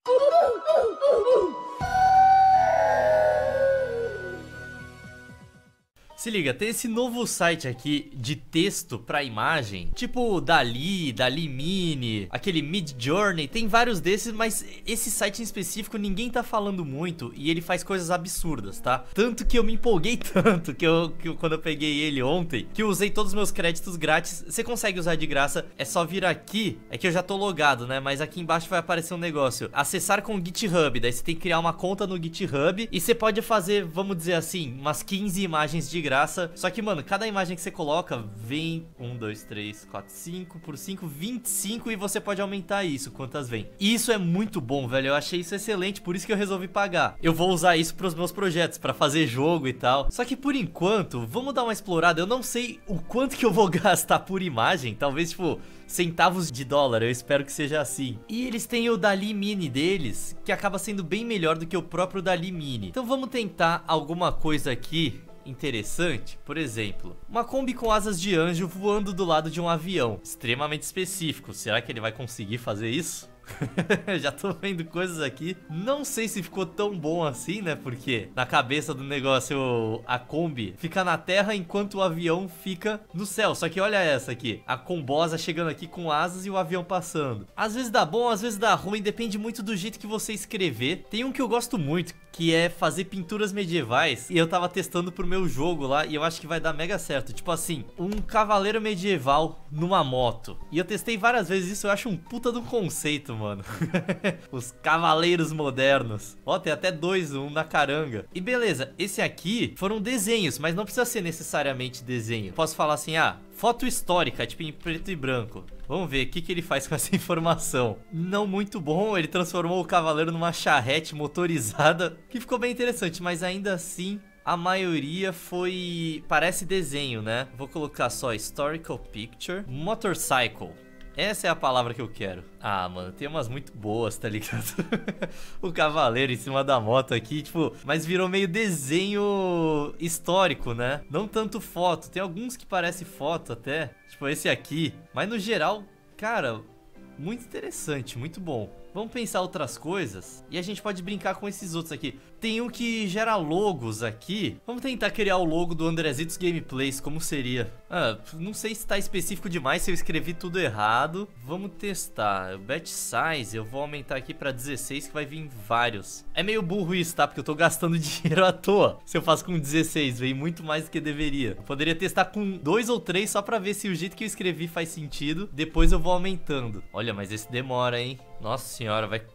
Se liga, tem esse novo site aqui de texto pra imagem, tipo Dali, Dali Mini, aquele Midjourney, tem vários desses, mas esse site em específico ninguém tá falando muito e ele faz coisas absurdas, tá? Tanto que eu me empolguei tanto que quando eu peguei ele ontem, que eu usei todos os meus créditos grátis. Você consegue usar de graça, é só vir aqui, é que eu já tô logado, né? Mas aqui embaixo vai aparecer um negócio, acessar com o GitHub, daí você tem que criar uma conta no GitHub e você pode fazer, vamos dizer assim, umas 15 imagens de graça. Só que, mano, cada imagem que você coloca vem 1, 2, 3, 4, 5 por 5, 25 e você pode aumentar isso, quantas vem. E isso é muito bom, velho, eu achei isso excelente, por isso que eu resolvi pagar. Eu vou usar isso pros meus projetos, pra fazer jogo e tal. Só que por enquanto, vamos dar uma explorada. Eu não sei o quanto que eu vou gastar por imagem, talvez tipo centavos de dólar, eu espero que seja assim. E eles têm o Dali Mini deles, que acaba sendo bem melhor do que o próprio Dali Mini. Então vamos tentar alguma coisa aqui interessante. Por exemplo, uma Kombi com asas de anjo voando do lado de um avião, extremamente específico. Será que ele vai conseguir fazer isso? Já tô vendo coisas aqui. Não sei se ficou tão bom assim, né? Porque na cabeça do negócio a Kombi fica na terra enquanto o avião fica no céu. Só que olha essa aqui, a combosa chegando aqui com asas e o avião passando. Às vezes dá bom, às vezes dá ruim, depende muito do jeito que você escrever. Tem um que eu gosto muito, que é fazer pinturas medievais, e eu tava testando pro meu jogo lá, e eu acho que vai dar mega certo. Tipo assim, um cavaleiro medieval numa moto. E eu testei várias vezes isso, eu acho um puta do conceito, mano. Os cavaleiros modernos. Ó, tem até dois, um na caranga. E beleza, esse aqui foram desenhos, mas não precisa ser necessariamente desenho. Posso falar assim, ah, foto histórica, tipo em preto e branco. Vamos ver o que ele faz com essa informação. Não muito bom, ele transformou o cavaleiro numa charrete motorizada, que ficou bem interessante, mas ainda assim a maioria foi... parece desenho, né? Vou colocar só historical picture, motorcycle. Essa é a palavra que eu quero. Ah, mano, tem umas muito boas, tá ligado? O cavaleiro em cima da moto aqui, tipo... mas virou meio desenho histórico, né? Não tanto foto. Tem alguns que parecem foto até. Tipo esse aqui. Mas no geral, cara... muito interessante, muito bom. Vamos pensar outras coisas e a gente pode brincar com esses outros aqui. Tem um que gera logos aqui. Vamos tentar criar o logo do Andrezitos Gameplays, como seria? Ah, não sei se tá específico demais, se eu escrevi tudo errado. Vamos testar. O batch size eu vou aumentar aqui pra 16, que vai vir vários. É meio burro isso, tá? Porque eu tô gastando dinheiro à toa. Se eu faço com 16, vem muito mais do que deveria. Eu poderia testar com 2 ou 3 só pra ver se o jeito que eu escrevi faz sentido. Depois eu vou aumentando. Olha, mas esse demora, hein? Nossa senhora, vai...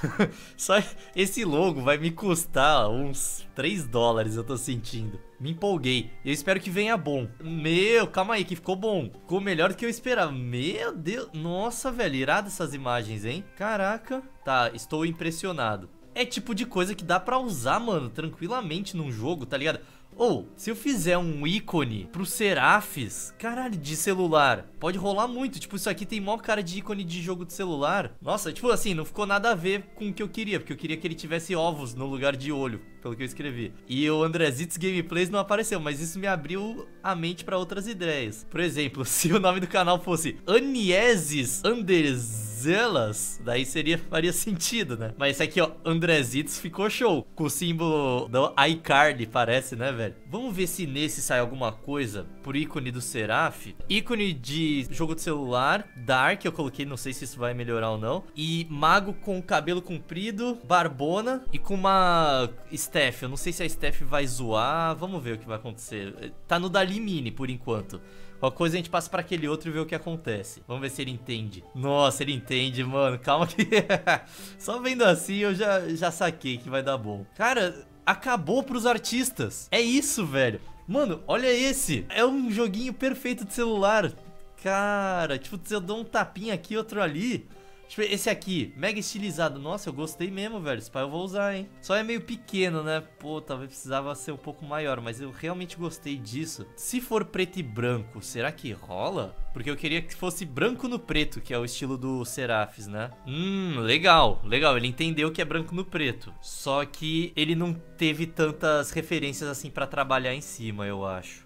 só esse logo vai me custar uns 3 dólares, eu tô sentindo. Me empolguei. Eu espero que venha bom. Meu, calma aí, que ficou bom. Ficou melhor do que eu esperava. Meu Deus. Nossa, velho, irado essas imagens, hein? Caraca. Tá, estou impressionado. É tipo de coisa que dá pra usar, mano, tranquilamente num jogo, tá ligado? Ou, se eu fizer um ícone pro Seraphis, caralho, de celular, pode rolar muito. Tipo, isso aqui tem mó cara de ícone de jogo de celular. Nossa, tipo assim, não ficou nada a ver com o que eu queria, porque eu queria que ele tivesse ovos no lugar de olho, pelo que eu escrevi. E o Andrezitos Gameplays não apareceu, mas isso me abriu a mente pra outras ideias. Por exemplo, se o nome do canal fosse Anieses Anderzelas, daí faria sentido, né? Mas esse aqui, ó, Andrezitos, ficou show. Com o símbolo do iCard, parece, né, velho? Vamos ver se nesse sai alguma coisa por ícone do Seraph. Ícone de jogo de celular, Dark, eu coloquei, não sei se isso vai melhorar ou não. E mago com cabelo comprido, barbona e com uma Steph. Eu não sei se a Steph vai zoar, vamos ver o que vai acontecer. Tá no Dali Mini por enquanto. Qualquer coisa a gente passa pra aquele outro e vê o que acontece. Vamos ver se ele entende. Nossa, ele entende, mano. Calma que... só vendo assim eu já saquei que vai dar bom. Cara, acabou pros artistas. É isso, velho. Mano, olha esse. É um joguinho perfeito de celular. Cara, tipo, se eu dou um tapinha aqui, outro ali... Tipo, esse aqui, mega estilizado. Nossa, eu gostei mesmo, velho. Esse pai eu vou usar, hein. Só é meio pequeno, né? Pô, talvez precisava ser um pouco maior, mas eu realmente gostei disso. Se for preto e branco, será que rola? Porque eu queria que fosse branco no preto, que é o estilo do Seraphis, né? Legal, legal. Ele entendeu que é branco no preto. Só que ele não teve tantas referências assim pra trabalhar em cima, eu acho.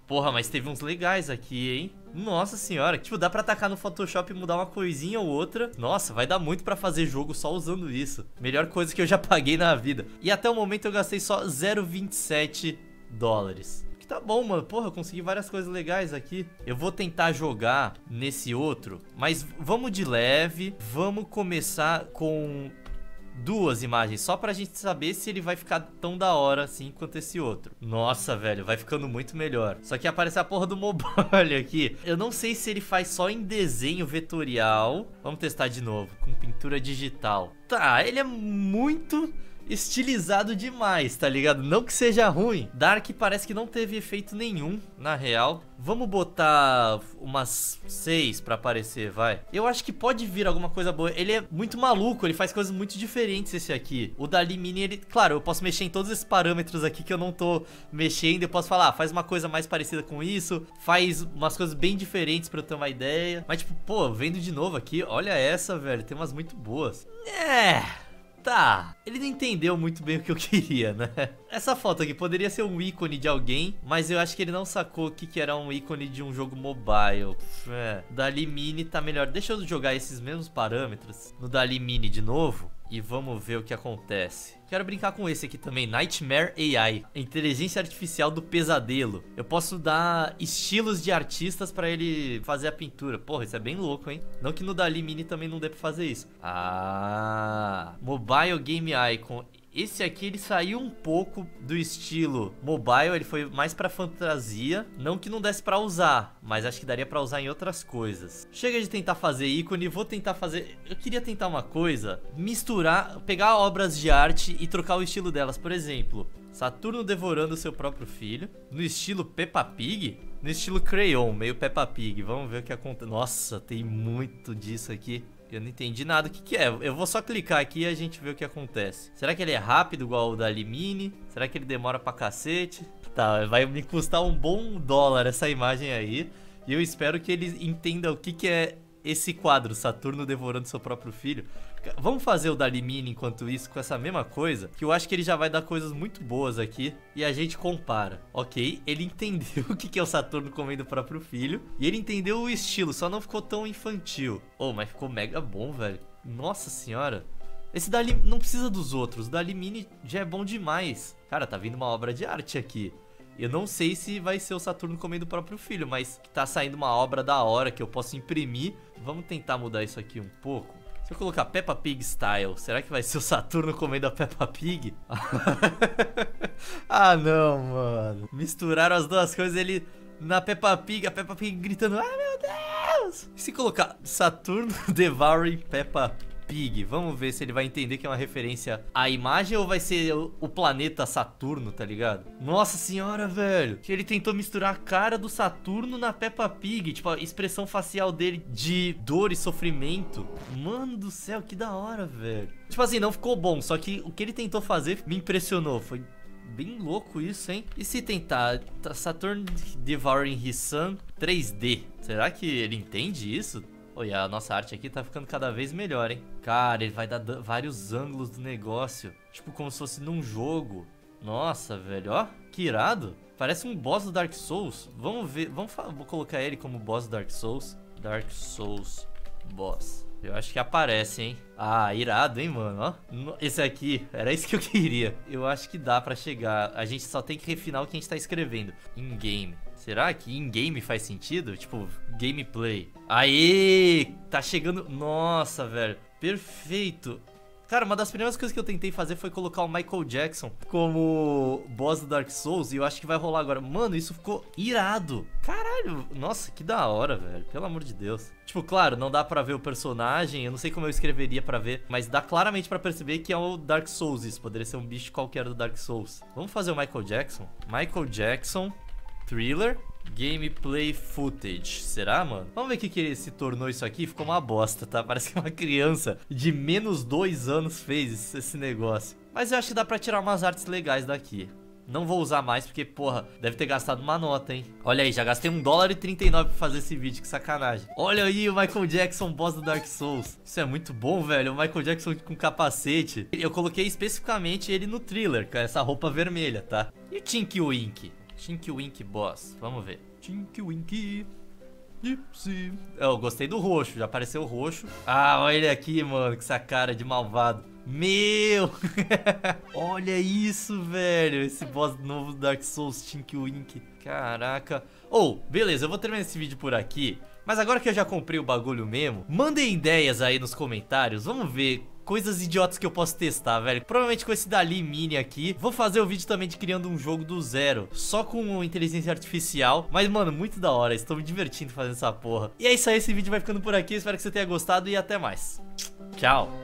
Porra, mas teve uns legais aqui, hein? Nossa senhora, tipo, dá pra atacar no Photoshop e mudar uma coisinha ou outra. Nossa, vai dar muito pra fazer jogo só usando isso. Melhor coisa que eu já paguei na vida. E até o momento eu gastei só 0,27 dólares. Que tá bom, mano. Porra, eu consegui várias coisas legais aqui. Eu vou tentar jogar nesse outro, mas vamos de leve. Vamos começar com 2 imagens, só pra gente saber se ele vai ficar tão da hora assim quanto esse outro. Nossa, velho, vai ficando muito melhor. Só que aparece a porra do mobile aqui. Eu não sei se ele faz só em desenho vetorial. Vamos testar de novo, com pintura digital. Tá, ele é muito estilizado demais, tá ligado? Não que seja ruim. Dark parece que não teve efeito nenhum, na real. Vamos botar umas 6 pra aparecer, vai. Eu acho que pode vir alguma coisa boa. Ele é muito maluco, ele faz coisas muito diferentes esse aqui. O Dali Mini, ele... Claro, eu posso mexer em todos esses parâmetros aqui que eu não tô mexendo. Eu posso falar, faz uma coisa mais parecida com isso. Faz umas coisas bem diferentes pra eu ter uma ideia. Mas tipo, pô, vendo de novo aqui, olha essa, velho. Tem umas muito boas. Tá, ele não entendeu muito bem o que eu queria, né? Essa foto aqui poderia ser um ícone de alguém, mas eu acho que ele não sacou o que era um ícone de um jogo mobile. Dali Mini tá melhor. Deixa eu jogar esses mesmos parâmetros no Dali Mini de novo e vamos ver o que acontece. Quero brincar com esse aqui também, Nightmare AI, inteligência artificial do pesadelo. Eu posso dar estilos de artistas pra ele fazer a pintura. Porra, isso é bem louco, hein? Não que no Dali Mini também não dê pra fazer isso. Mobile Game Icon. Esse aqui ele saiu um pouco do estilo mobile, ele foi mais pra fantasia. Não que não desse pra usar, mas acho que daria pra usar em outras coisas. Chega de tentar fazer ícone, vou tentar fazer... Eu queria tentar uma coisa, misturar, pegar obras de arte e trocar o estilo delas. Por exemplo, Saturno devorando seu próprio filho, no estilo Peppa Pig, no estilo Crayon, meio Peppa Pig. Vamos ver o que acontece. Nossa, tem muito disso aqui. Eu não entendi nada o que é. Eu vou só clicar aqui e a gente vê o que acontece. Será que ele é rápido igual o Dali Mini? Será que ele demora pra cacete? Tá, vai me custar um bom dólar essa imagem aí. E eu espero que ele entenda o que é esse quadro, Saturno devorando seu próprio filho. Vamos fazer o Dali Mini enquanto isso com essa mesma coisa, que eu acho que ele já vai dar coisas muito boas aqui e a gente compara. Ok, ele entendeu o que é o Saturno comendo o próprio filho e ele entendeu o estilo, só não ficou tão infantil. Oh, mas ficou mega bom, velho. Nossa senhora. Esse Dali não precisa dos outros, o Dali Mini já é bom demais. Cara, tá vindo uma obra de arte aqui. Eu não sei se vai ser o Saturno comendo o próprio filho, mas tá saindo uma obra da hora que eu posso imprimir. Vamos tentar mudar isso aqui um pouco. Se eu colocar Peppa Pig Style, será que vai ser o Saturno comendo a Peppa Pig? Ah, não, mano. Misturaram as duas coisas, ele na Peppa Pig, a Peppa Pig gritando, ai meu Deus! E se colocar Saturno devouring Peppa Pig, vamos ver se ele vai entender que é uma referência à imagem ou vai ser o planeta Saturno, tá ligado? Nossa senhora, velho. Que ele tentou misturar a cara do Saturno na Peppa Pig, tipo, a expressão facial dele de dor e sofrimento. Mano do céu, que da hora, velho. Tipo assim, não ficou bom, só que o que ele tentou fazer me impressionou. Foi bem louco isso, hein? E se tentar Saturn Devouring His Son 3D, será que ele entende isso? Olha, a nossa arte aqui tá ficando cada vez melhor, hein? Cara, ele vai dar vários ângulos do negócio. Tipo, como se fosse num jogo. Nossa, velho, ó. Que irado. Parece um boss do Dark Souls. Vamos ver, vou colocar ele como boss do Dark Souls. Dark Souls boss. Eu acho que aparece, hein? Ah, irado, hein, mano, ó. Esse aqui, era isso que eu queria. Eu acho que dá pra chegar. A gente só tem que refinar o que a gente tá escrevendo. In-game. Será que in-game faz sentido? Tipo, gameplay. Aê! Tá chegando... Nossa, velho. Perfeito. Cara, uma das primeiras coisas que eu tentei fazer foi colocar o Michael Jackson como boss do Dark Souls. E eu acho que vai rolar agora. Mano, isso ficou irado. Caralho. Nossa, que da hora, velho. Pelo amor de Deus. Tipo, claro, não dá pra ver o personagem. Eu não sei como eu escreveria pra ver. Mas dá claramente pra perceber que é o Dark Souls. Isso poderia ser um bicho qualquer do Dark Souls. Vamos fazer o Michael Jackson? Michael Jackson... Thriller, gameplay footage. Será, mano? Vamos ver o que ele se tornou isso aqui. Ficou uma bosta, tá? Parece que uma criança de menos 2 anos fez esse negócio. Mas eu acho que dá pra tirar umas artes legais daqui. Não vou usar mais porque, porra, deve ter gastado uma nota, hein? Olha aí, já gastei $1,39 pra fazer esse vídeo, que sacanagem. Olha aí o Michael Jackson, boss do Dark Souls. Isso é muito bom, velho. O Michael Jackson com capacete. Eu coloquei especificamente ele no Thriller, com essa roupa vermelha, tá? E o Tinky Winky? Tinky Winky Boss, vamos ver. Tinky Winky Dipsy. Eu gostei do roxo, já apareceu o roxo. Ah, olha ele aqui, mano, com essa cara de malvado. Meu! Olha isso, velho. Esse boss novo do Dark Souls, Tinky Winky. Caraca. Beleza, eu vou terminar esse vídeo por aqui. Mas agora que eu já comprei o bagulho mesmo, mandem ideias aí nos comentários. Vamos ver coisas idiotas que eu posso testar, velho. Provavelmente com esse Dali Mini aqui. Vou fazer o vídeo também de criando um jogo do zero, só com inteligência artificial. Mas, mano, muito da hora. Estou me divertindo fazendo essa porra. E é isso aí, esse vídeo vai ficando por aqui. Espero que você tenha gostado e até mais. Tchau.